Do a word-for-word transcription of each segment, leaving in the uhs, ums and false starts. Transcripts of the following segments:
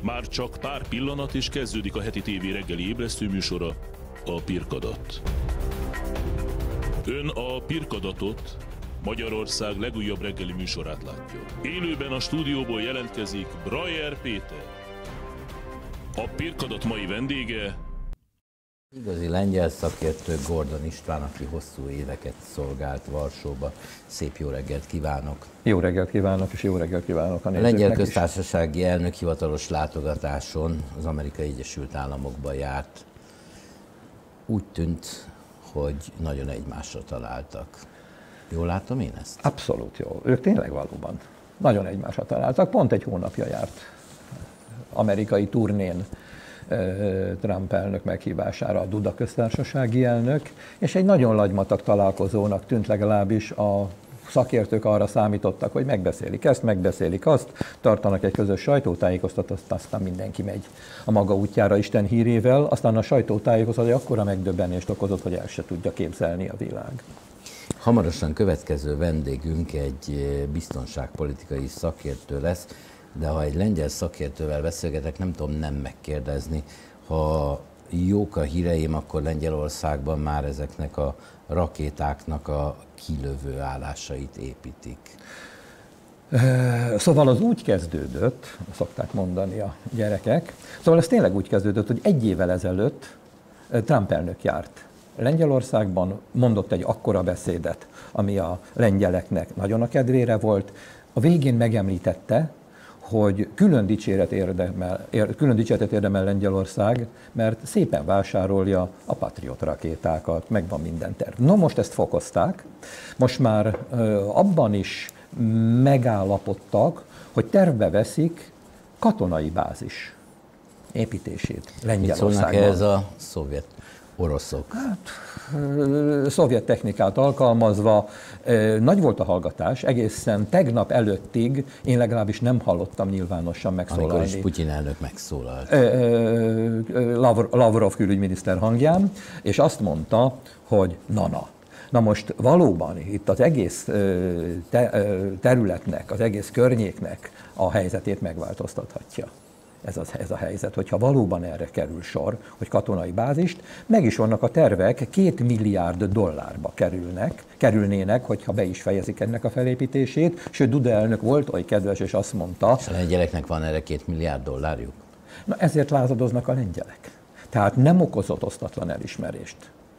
Már csak pár pillanat és kezdődik a heti tévé reggeli ébresztő műsora, a Pirkadat. Ön a Pirkadatot, Magyarország legújabb reggeli műsorát látja. Élőben a stúdióból jelentkezik Brajer Péter. A Pirkadat mai vendége... Igazi lengyel szakértő Gordon István, aki hosszú éveket szolgált Varsóba. Szép jó reggelt kívánok! Jó reggelt kívánok, és jó reggelt kívánok a nézőknek. A lengyel köztársasági elnök hivatalos látogatáson az Amerikai Egyesült Államokba járt. Úgy tűnt, hogy nagyon egymásra találtak. Jól látom én ezt? Abszolút jó. Ők tényleg valóban nagyon egymásra találtak. Pont egy hónapja járt amerikai turnén Trump elnök meghívására a Duda köztársasági elnök, és egy nagyon lagymatag találkozónak tűnt, legalábbis a szakértők arra számítottak, hogy megbeszélik ezt, megbeszélik azt, tartanak egy közös sajtótájékoztatót, aztán mindenki megy a maga útjára Isten hírével, aztán a sajtótájékoztató akkora megdöbbenést okozott, hogy el se tudja képzelni a világ. Hamarosan következő vendégünk egy biztonságpolitikai szakértő lesz, de ha egy lengyel szakértővel beszélgetek, nem tudom nem megkérdezni, ha jók a híreim, akkor Lengyelországban már ezeknek a rakétáknak a kilövő állásait építik. Szóval az úgy kezdődött, szokták mondani a gyerekek, szóval ez tényleg úgy kezdődött, hogy egy évvel ezelőtt Trump elnök járt Lengyelországban, mondott egy akkora beszédet, ami a lengyeleknek nagyon a kedvére volt. A végén megemlítette, hogy külön dicséret érdemel, külön dicséretet érdemel Lengyelország, mert szépen vásárolja a Patriot rakétákat, megvan minden terv. No, most ezt fokozták, most már abban is megállapodtak, hogy tervbe veszik katonai bázis építését Lengyelországban. Mit szólnak ez a szovjet oroszok? Hát, szovjet technikát alkalmazva, nagy volt a hallgatás, egészen tegnap előttig én legalábbis nem hallottam nyilvánosan megszólalni. Amikor is Putyin elnök megszólalt. Lavrov külügyminiszter hangján, és azt mondta, hogy na-na. Na most valóban itt az egész területnek, az egész környéknek a helyzetét megváltoztathatja. Ez, az, ez a helyzet, hogyha valóban erre kerül sor, hogy katonai bázist, meg is vannak a tervek, két milliárd dollárba kerülnek, kerülnének, hogyha be is fejezik ennek a felépítését, sőt Duda elnök volt oly kedves, és azt mondta... És a lengyeleknek van erre két milliárd dollárjuk? Na ezért lázadoznak a lengyelek. Tehát nem okozott osztatlan elismerést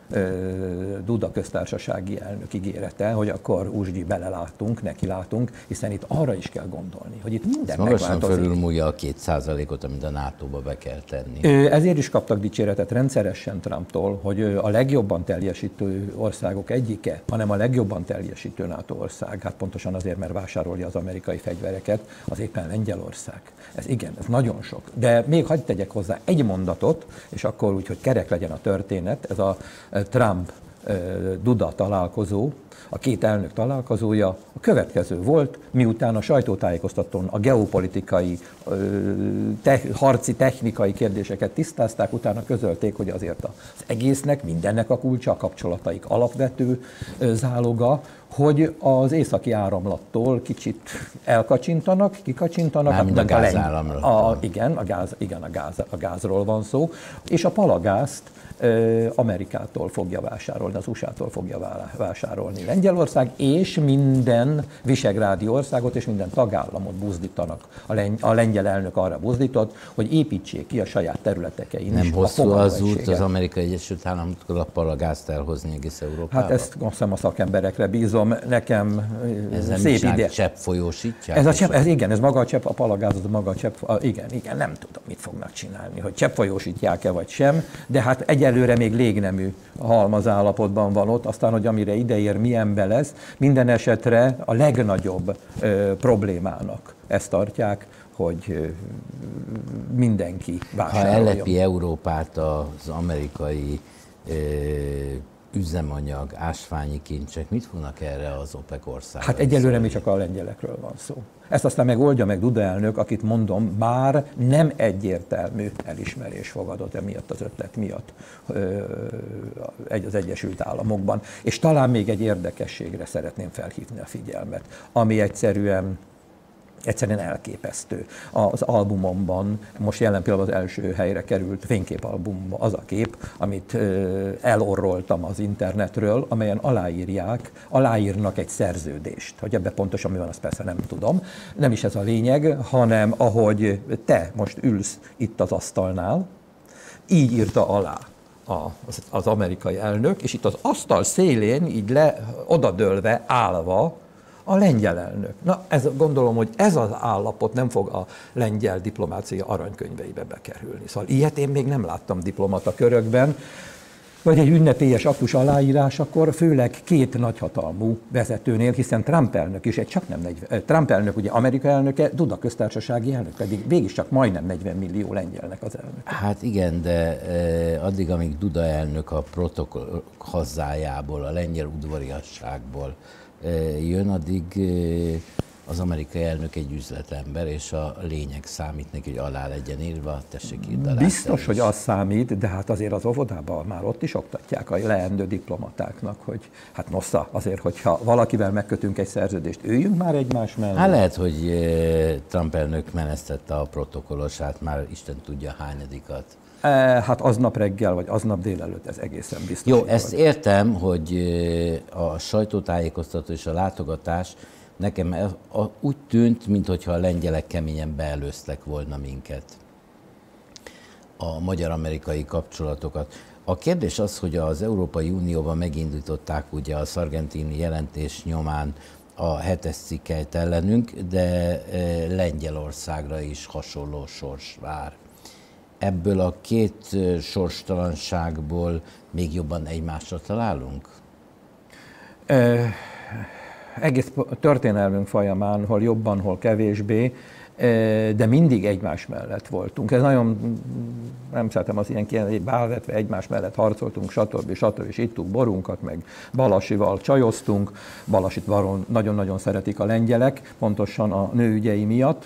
Duda köztársasági elnök ígérete, hogy akkor úsgyi belelátunk, nekilátunk, hiszen itt arra is kell gondolni, hogy itt minden megváltozik. Magasan fölülmúlja a két százalékot, amit a nátóba be kell tenni. Ezért is kaptak dicséretet rendszeresen Trumptól, hogy a legjobban teljesítő országok egyike, hanem a legjobban teljesítő NATO ország. Hát pontosan azért, mert vásárolja az amerikai fegyvereket, az éppen Lengyelország. Ez igen, ez nagyon sok. De még hadd tegyek hozzá egy mondatot, és akkor úgy, hogy kerek legyen a történet, ez a Trump-Duda találkozó, a két elnök találkozója a következő volt, miután a sajtótájékoztatón a geopolitikai, te, harci, technikai kérdéseket tisztázták, utána közölték, hogy azért az egésznek, mindennek a kulcsa, a kapcsolataik alapvető záloga, hogy az északi áramlattól kicsit elkacsintanak, kikacsintanak. Mármint a gázáramlattól. A, igen, a, gáz, igen a, gáz, a gázról van szó, és a palagázt Amerikától fogja vásárolni, az u es á-tól fogja vásárolni Lengyelország, és minden visegrádi országot és minden tagállamot buzdítanak. A, lengy- a lengyel elnök arra buzdított, hogy építsék ki a saját területekein Nem is. Nem hosszú az út az Amerikai Egyesült Államoktól a palagázt elhozni egész Európába? Hát ezt azt hiszem a szakemberekre bízom, nekem ez szép ide. Ez csepp folyósítják? Ez a csepp, ez igen, ez maga a csepp, a palagáz, az maga a csepp, a, igen, igen, nem tudom, mit fognak csinálni, hogy csepp folyósítják-e vagy sem, de hát egyelőre még légnemű halmazállapotban van ott, aztán, hogy amire ideér, milyenbe lesz, minden esetre a legnagyobb ö, problémának ezt tartják, hogy ö, mindenki vásároljon. Ha ellepi Európát az amerikai ö, üzemanyag, ásványi kincsek, mit fognak erre az OPEC országok? Hát egyelőre mi csak a lengyelekről van szó. Ezt aztán megoldja meg Duda elnök, akit mondom, már nem egyértelmű elismerés fogadott emiatt az ötlet miatt az Egyesült Államokban. És talán még egy érdekességre szeretném felhívni a figyelmet, ami egyszerűen Egyszerűen elképesztő. Az albumomban most jelen pillanatban az első helyre került fényképalbumban az a kép, amit elorroltam az internetről, amelyen aláírják, aláírnak egy szerződést. Hogy ebben pontosan mi van, azt persze nem tudom. Nem is ez a lényeg, hanem ahogy te most ülsz itt az asztalnál, így írta alá az, az amerikai elnök, és itt az asztal szélén, így le, odadőlve, állva, a lengyel elnök. Na, ez, gondolom, hogy ez az állapot nem fog a lengyel diplomácia aranykönyveibe bekerülni. Szóval ilyet én még nem láttam diplomata körökben, vagy egy ünnepélyes aktus aláírásakor, főleg két nagyhatalmú vezetőnél, hiszen Trump elnök is, egy csak nem negyven, Trump elnök ugye Amerika elnöke, Duda köztársasági elnök, pedig végig csak majdnem negyven millió lengyelnek az elnök. Hát igen, de eh, addig, amíg Duda elnök a protokoll hazájából, a lengyel udvariasságból eh, jön, addig eh, az amerikai elnök egy üzletember, és a lényeg számít neki, hogy alá legyen írva, tessék írd alá. Biztos, hogy az számít, de hát azért az óvodában már ott is oktatják a leendő diplomatáknak, hogy hát nosza, azért, hogyha valakivel megkötünk egy szerződést, üljünk már egymás mellett. Hát lehet, hogy Trump elnök menesztette a protokollosát, már Isten tudja hányadikat. Hát aznap reggel, vagy aznap délelőtt, ez egészen biztos. Jó, ezt volt. Értem, hogy a sajtótájékoztató és a látogatás nekem úgy tűnt, mintha a lengyelek keményen beelőztek volna minket, a magyar-amerikai kapcsolatokat. A kérdés az, hogy az Európai Unióban megindították ugye a Sargentini jelentés nyomán a hetes cikkeit ellenünk, de Lengyelországra is hasonló sors vár. Ebből a két sorstalanságból még jobban egymásra találunk? E egész történelmünk folyamán, hol jobban, hol kevésbé, de mindig egymás mellett voltunk. Ez nagyon, nem szeretem az ilyen kijelentést, bálvetve egymás mellett harcoltunk, stb. stb. És ittuk borunkat, meg Balasival csajoztunk. Balasit baron nagyon-nagyon szeretik a lengyelek, pontosan a nőügyei miatt,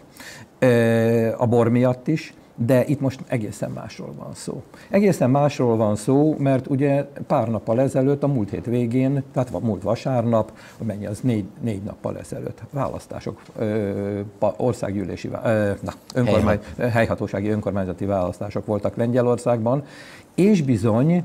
a bor miatt is. De itt most egészen másról van szó. Egészen másról van szó, mert ugye pár nappal ezelőtt, a múlt hét végén, tehát a múlt vasárnap, mennyi az négy, négy nappal ezelőtt, választások, ö, országgyűlési, ö, na, önkormány, helyhatósági önkormányzati választások voltak Lengyelországban, és bizony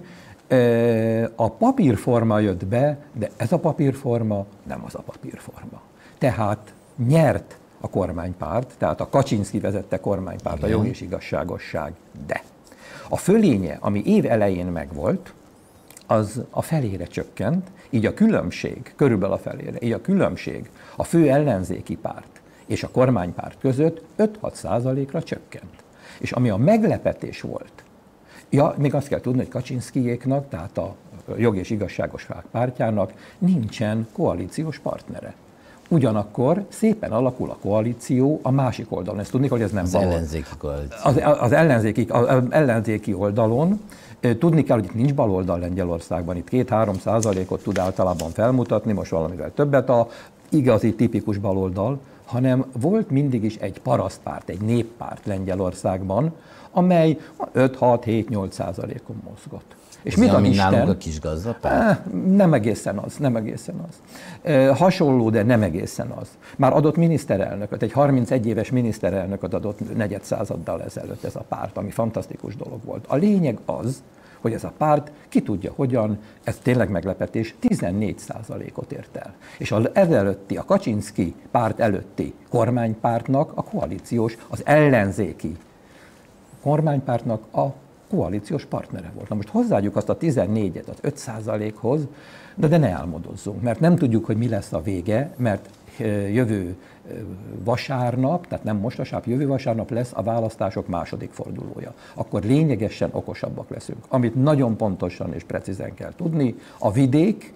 ö, a papírforma jött be, de ez a papírforma nem az a papírforma. Tehát nyert a kormánypárt, tehát a Kaczynszki vezette kormánypárt, igen, a Jog és Igazságosság, de a fölénye, ami év elején megvolt, az a felére csökkent, így a különbség, körülbelül a felére, így a különbség a fő ellenzéki párt és a kormánypárt között öt-hat százalékra csökkent. És ami a meglepetés volt, ja, még azt kell tudni, hogy Kaczynszkijéknak, tehát a Jog és Igazságosság pártjának nincsen koalíciós partnere. Ugyanakkor szépen alakul a koalíció a másik oldalon. Ezt tudni, hogy ez nem az való. ellenzéki koalíció. Az, az, ellenzéki, az ellenzéki oldalon tudni kell, hogy itt nincs baloldal Lengyelországban. Itt két-három százalékot tud általában felmutatni, most valamivel többet a igazi, tipikus baloldal, hanem volt mindig is egy parasztpárt, egy néppárt Lengyelországban, amely öt-hat-hét-nyolc százalékon mozgott. És mi van nálunk a kis gazdapárt? Nem egészen az, nem egészen az. E, hasonló, de nem egészen az. Már adott miniszterelnököt, egy harmincegy éves miniszterelnököt adott negyed századdal ezelőtt ez a párt, ami fantasztikus dolog volt. A lényeg az, hogy ez a párt, ki tudja hogyan, ez tényleg meglepetés, tizennégy százalékot ért el. És az előtti, a Kaczynszki párt előtti kormánypártnak a koalíciós, az ellenzéki kormánypártnak a koalíciós partnere volt. Na most hozzáadjuk azt a tizennégyet az öt százalékhoz, de, de ne álmodozzunk, mert nem tudjuk, hogy mi lesz a vége, mert jövő vasárnap, tehát nem most vasárnap, jövő vasárnap lesz a választások második fordulója. Akkor lényegesen okosabbak leszünk. Amit nagyon pontosan és precízen kell tudni, a vidék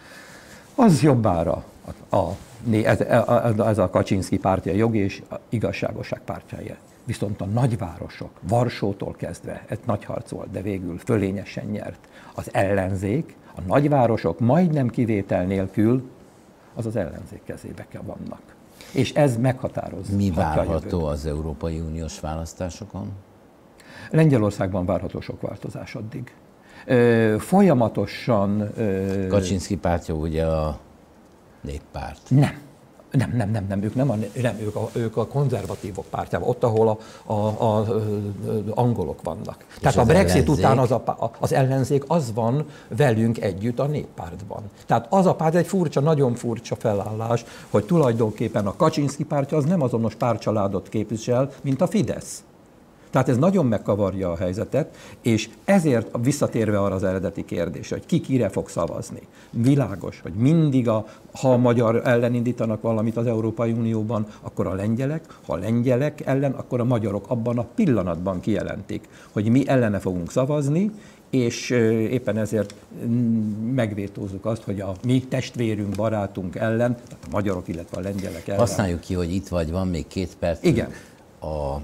az jobbára a, a, ez, ez a Kaczynszki pártja, a Jog és Igazságosság pártjája. Viszont a nagyvárosok, Varsótól kezdve, ez nagy harc volt, de végül fölényesen nyert az ellenzék, a nagyvárosok majdnem kivétel nélkül az az ellenzék kezébe vannak. És ez meghatározza. Mi várható az Európai Uniós választásokon? Lengyelországban várható sok változás addig. Ö, folyamatosan... Ö, Kaczynszki pártja ugye a néppárt. Nem. Nem, nem, nem, nem, ők nem, a, nem ők, a, ők a konzervatívok pártjában, ott, ahol a, a, a, a angolok vannak. És tehát a Brexit ellenzék? Után az, a, az ellenzék az van velünk együtt a néppártban. Tehát az a párt egy furcsa, nagyon furcsa felállás, hogy tulajdonképpen a Kaczynszki pártja az nem azonos pártcsaládot képvisel, mint a Fidesz. Tehát ez nagyon megkavarja a helyzetet, és ezért visszatérve arra az eredeti kérdésre, hogy ki kire fog szavazni. Világos, hogy mindig, a, ha a magyar ellen indítanak valamit az Európai Unióban, akkor a lengyelek, ha a lengyelek ellen, akkor a magyarok abban a pillanatban kijelentik, hogy mi ellene fogunk szavazni, és éppen ezért megvétózzuk azt, hogy a mi testvérünk, barátunk ellen, tehát a magyarok, illetve a lengyelek ellen. Használjuk ki, hogy itt vagy, van még két perc. Igen. A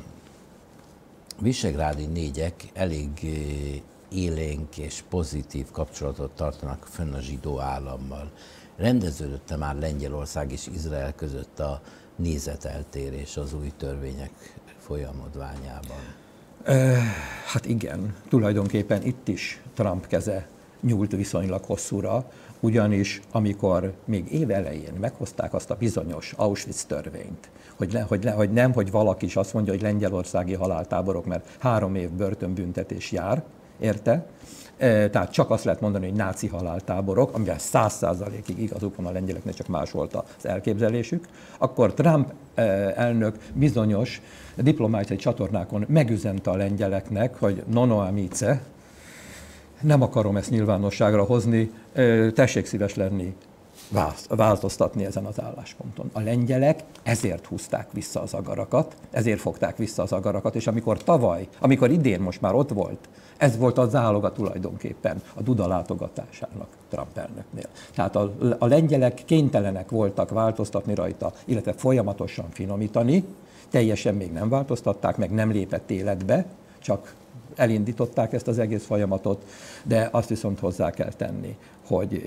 visegrádi négyek elég élénk és pozitív kapcsolatot tartanak fönn a zsidó állammal. Rendeződött-e már Lengyelország és Izrael között a nézeteltérés az új törvények folyamodványában? Hát igen, tulajdonképpen itt is Trump keze nyúlt viszonylag hosszúra, ugyanis amikor még év elején meghozták azt a bizonyos Auschwitz törvényt, hogy, le, hogy, le, hogy nem, hogy valaki is azt mondja, hogy lengyelországi haláltáborok, mert három év börtönbüntetés jár, érte? E, tehát csak azt lehet mondani, hogy náci haláltáborok, amivel száz százalékig igazuk van a lengyeleknek, csak más volt az elképzelésük, akkor Trump e, elnök bizonyos diplomáciai csatornákon megüzente a lengyeleknek, hogy nono amice, nem akarom ezt nyilvánosságra hozni, tessék szíves lenni, változtatni ezen az állásponton. A lengyelek ezért húzták vissza az agarakat, ezért fogták vissza az agarakat, és amikor tavaly, amikor idén most már ott volt, ez volt a záloga tulajdonképpen a Duda látogatásának Trump elnöknél. Tehát a, a lengyelek kénytelenek voltak változtatni rajta, illetve folyamatosan finomítani, teljesen még nem változtatták, meg nem lépett életbe, csak elindították ezt az egész folyamatot, de azt viszont hozzá kell tenni, hogy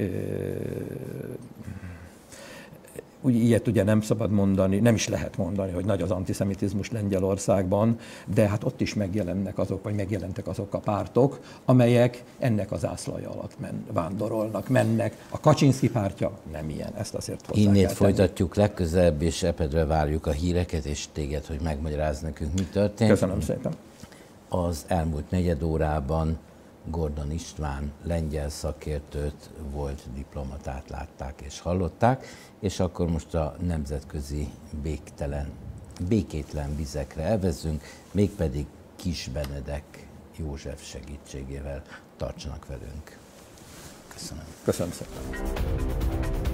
úgy ilyet ugye nem szabad mondani, nem is lehet mondani, hogy nagy az antiszemitizmus Lengyelországban, de hát ott is megjelennek azok, vagy megjelentek azok a pártok, amelyek ennek az ászlaja alatt men, vándorolnak, mennek. A Kaczynszki pártja nem ilyen, ezt azért hozzá Innét kell folytatjuk tenni. Legközelebb, és epedve várjuk a híreket, és téged, hogy megmagyarázz nekünk, mi történt. Köszönöm szépen. Az elmúlt negyed órában Gordon István lengyel szakértőt, volt diplomatát látták és hallották, és akkor most a nemzetközi béktelen, békétlen vizekre elvezzünk, mégpedig Kis Benedek József segítségével. Tartsanak velünk. Köszönöm. Köszönöm szépen.